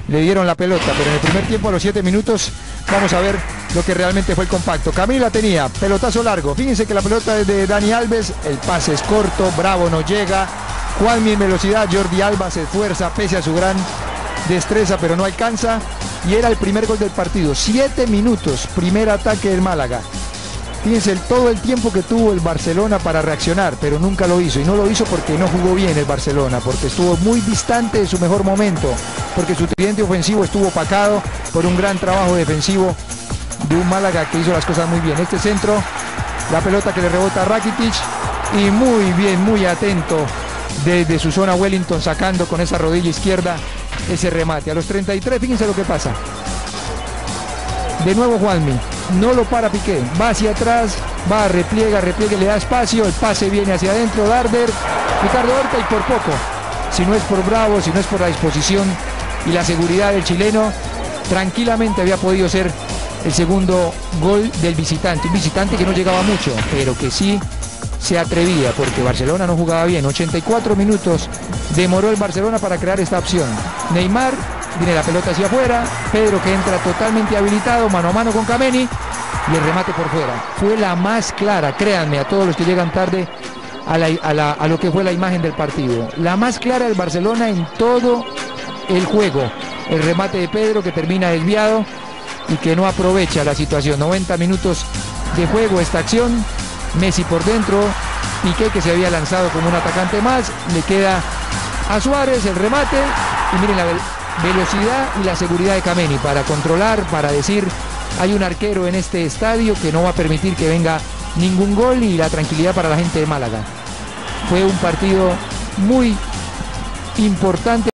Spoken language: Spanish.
le dieron la pelota, pero en el primer tiempo a los 7 minutos vamos a ver lo que realmente fue el compacto. Camilo la tenía, pelotazo largo, fíjense que la pelota es de Dani Alves, el pase es corto, Bravo no llega, Juanmi en velocidad, Jordi Alba se esfuerza pese a su gran destreza pero no alcanza, y era el primer gol del partido. 7 minutos, primer ataque del Málaga. Fíjense todo el tiempo que tuvo el Barcelona para reaccionar, pero nunca lo hizo. Y no lo hizo porque no jugó bien el Barcelona, porque estuvo muy distante de su mejor momento, porque su tridente ofensivo estuvo opacado por un gran trabajo defensivo de un Málaga que hizo las cosas muy bien. Este centro, la pelota que le rebota a Rakitic, y muy bien, muy atento desde su zona Wellington, sacando con esa rodilla izquierda ese remate. A los 33, fíjense lo que pasa. De nuevo Juanmi, no lo para Piqué, va hacia atrás, va, repliega, le da espacio, el pase viene hacia adentro, Darder, Ricardo Horta, y por poco, si no es por Bravo, si no es por la disposición y la seguridad del chileno, tranquilamente había podido ser el segundo gol del visitante, un visitante que no llegaba mucho, pero que sí se atrevía, porque Barcelona no jugaba bien. 84 minutos demoró el Barcelona para crear esta opción. Neymar, viene la pelota hacia afuera, Pedro que entra totalmente habilitado, mano a mano con Kameni, y el remate por fuera. Fue la más clara, créanme, a todos los que llegan tarde a lo que fue la imagen del partido. La más clara del Barcelona en todo el juego. El remate de Pedro que termina desviado y que no aprovecha la situación. 90 minutos de juego esta acción. Messi por dentro, Piqué que se había lanzado como un atacante más, le queda a Suárez el remate, y miren la velocidad y la seguridad de Kameni para controlar, para decir hay un arquero en este estadio que no va a permitir que venga ningún gol, y la tranquilidad para la gente de Málaga. Fue un partido muy importante.